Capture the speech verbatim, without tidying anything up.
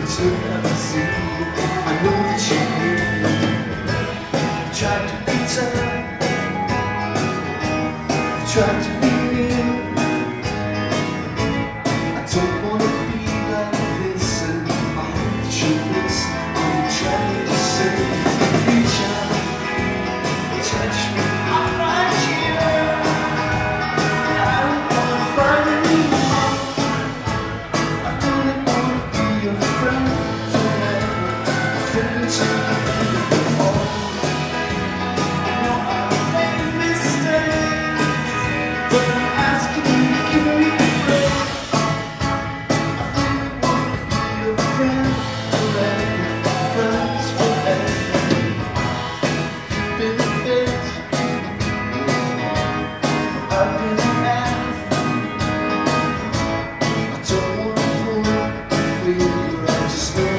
Tried to be near. I don't wanna be like this, and I hope that you listen. I'm trying to say, reach out, touch me, I'm right here. I don't wanna find anyone. I really wanna be your friend forever. Friend to you. I don't wanna pull you, I just know